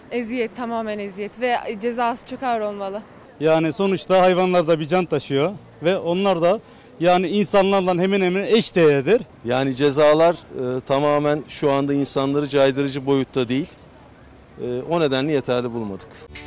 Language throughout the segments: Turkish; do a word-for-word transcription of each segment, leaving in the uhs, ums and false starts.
Eziyet, tamamen eziyet ve cezası çok ağır olmalı. Yani sonuçta hayvanlar da bir can taşıyor ve onlar da yani insanlarla hemen hemen eşdeğerdir. Yani cezalar e, tamamen şu anda insanları caydırıcı boyutta değil. E, o nedenle yeterli bulmadık.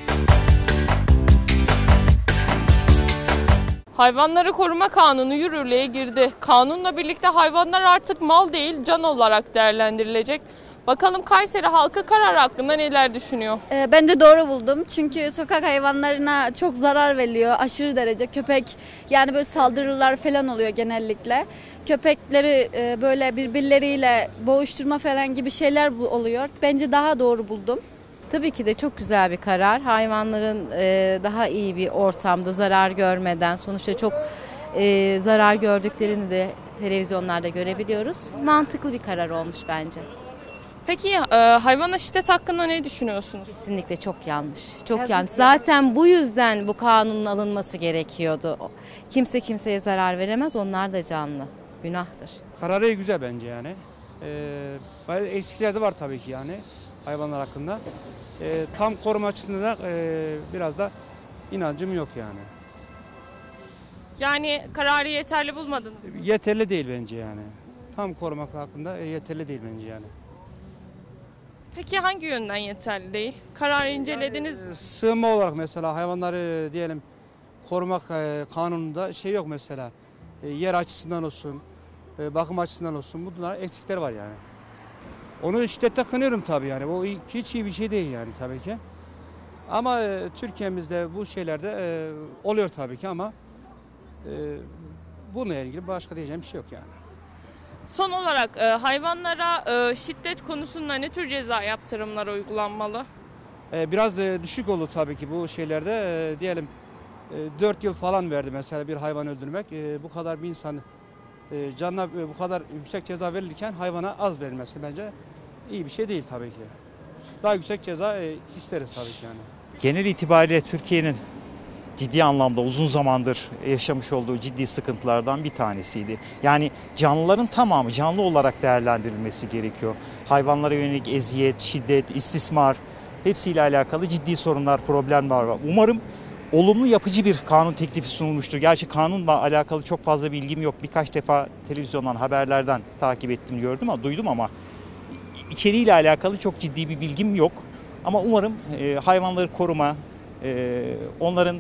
Hayvanları Koruma Kanunu yürürlüğe girdi. Kanunla birlikte hayvanlar artık mal değil, can olarak değerlendirilecek. Bakalım Kayseri halkı karar hakkında neler düşünüyor? Ben de doğru buldum. Çünkü sokak hayvanlarına çok zarar veriliyor. Aşırı derece köpek yani böyle saldırılar falan oluyor genellikle. Köpekleri böyle birbirleriyle boğuşturma falan gibi şeyler oluyor. Bence daha doğru buldum. Tabii ki de çok güzel bir karar. Hayvanların daha iyi bir ortamda zarar görmeden sonuçta çok zarar gördüklerini de televizyonlarda görebiliyoruz. Mantıklı bir karar olmuş bence. Peki e, hayvana şiddet hakkında ne düşünüyorsunuz? Kesinlikle çok yanlış. Çok Yazık yanlış. Zaten bu yüzden bu kanunun alınması gerekiyordu. Kimse kimseye zarar veremez. Onlar da canlı. Günahtır. Kararı güzel bence yani. Ee, eksikler de var tabii ki yani hayvanlar hakkında. Ee, tam koruma açısından da e, biraz da inancım yok yani. Yani kararı yeterli bulmadınız mı? Yeterli değil bence yani. Tam korumak hakkında e, yeterli değil bence yani. Peki hangi yönden yeterli değil? Kararı incelediniz mi? Yani, sığınma olarak mesela hayvanları diyelim korumak e, kanununda şey yok mesela. E, yer açısından olsun, e, bakım açısından olsun. Bunlar eksikler var yani. Onu şiddetle kınıyorum tabii yani. O hiç iyi bir şey değil yani tabii ki. Ama e, Türkiye'mizde bu şeylerde e, oluyor tabii ki ama e, bununla ilgili başka diyeceğim bir şey yok yani. Son olarak e, hayvanlara e, şiddet konusunda ne tür ceza yaptırımlar uygulanmalı? E, biraz da düşük olur tabii ki bu şeylerde. E, diyelim e, dört yıl falan verdi mesela bir hayvan öldürmek. E, bu kadar bir insan e, canına e, bu kadar yüksek ceza verilirken hayvana az verilmesi bence iyi bir şey değil tabii ki. Daha yüksek ceza e, isteriz tabii ki yani. Genel itibariyle Türkiye'nin ciddi anlamda uzun zamandır yaşamış olduğu ciddi sıkıntılardan bir tanesiydi. Yani canlıların tamamı canlı olarak değerlendirilmesi gerekiyor. Hayvanlara yönelik eziyet, şiddet, istismar hepsiyle alakalı ciddi sorunlar, problemler var. Umarım olumlu yapıcı bir kanun teklifi sunulmuştur. Gerçi kanunla alakalı çok fazla bilgim yok. Birkaç defa televizyondan, haberlerden takip ettim, gördüm ama duydum ama içeriğiyle alakalı çok ciddi bir bilgim yok. Ama umarım e, hayvanları koruma, e, onların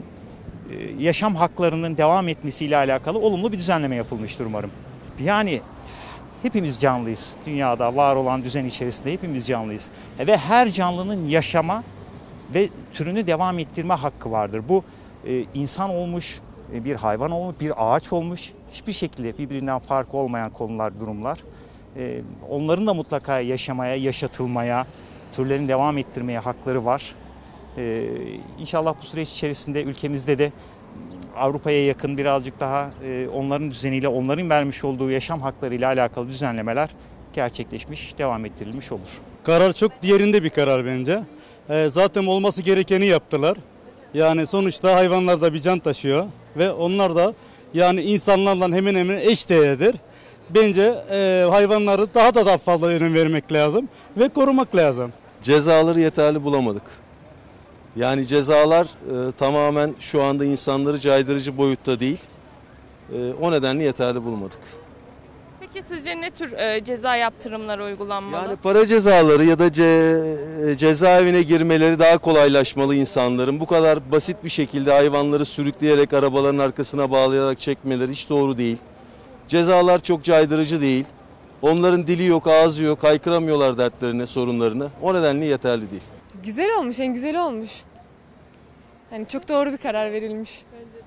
yaşam haklarının devam etmesiyle alakalı olumlu bir düzenleme yapılmıştır umarım. Yani hepimiz canlıyız. Dünyada var olan düzen içerisinde hepimiz canlıyız. Ve her canlının yaşama ve türünü devam ettirme hakkı vardır. Bu e, insan olmuş, bir hayvan olmuş, bir ağaç olmuş. Hiçbir şekilde birbirinden farkı olmayan konular, durumlar. E, onların da mutlaka yaşamaya, yaşatılmaya, türlerini devam ettirmeye hakları var. Ee, İnşallah bu süreç içerisinde ülkemizde de Avrupa'ya yakın birazcık daha e, onların düzeniyle, onların vermiş olduğu yaşam haklarıyla alakalı düzenlemeler gerçekleşmiş, devam ettirilmiş olur. Karar çok diğerinde bir karar bence. Ee, zaten olması gerekeni yaptılar. Yani sonuçta hayvanlar da bir can taşıyor ve onlar da yani insanlarla hemen hemen eşdeğerdir. Bence e, hayvanları daha da daha fazla önem vermek lazım ve korumak lazım. Cezaları yeterli bulamadık. Yani cezalar e, tamamen şu anda insanları caydırıcı boyutta değil. E, o nedenle yeterli bulmadık. Peki sizce ne tür e, ceza yaptırımları uygulanmalı? Yani para cezaları ya da ce, cezaevine girmeleri daha kolaylaşmalı insanların. Bu kadar basit bir şekilde hayvanları sürükleyerek arabaların arkasına bağlayarak çekmeleri hiç doğru değil. Cezalar çok caydırıcı değil. Onların dili yok, ağzı yok, haykıramıyorlar dertlerini, sorunlarını. O nedenle yeterli değil. Güzel olmuş, en güzeli olmuş. Yani çok doğru bir karar verilmiş.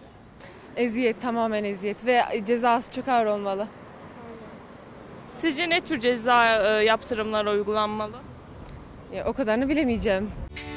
Eziyet, tamamen eziyet ve cezası çok ağır olmalı. Sizce ne tür ceza e, yaptırımlar uygulanmalı? Ya, o kadarını bilemeyeceğim.